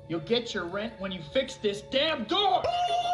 You'll get your rent when you fix this damn door!